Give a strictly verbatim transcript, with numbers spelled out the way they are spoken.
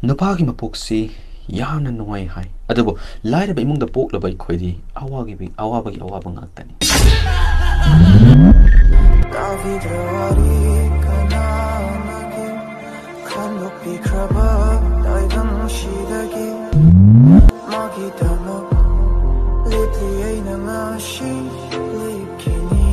नुपागी मपोक्सी यामना नुंगाई hi adobo लाइरबा इमुंगदा पोक्लबा इखोइदी आवागी be आवाबगी आवाबा ngaktani Magi dama lately aina ngashi lekini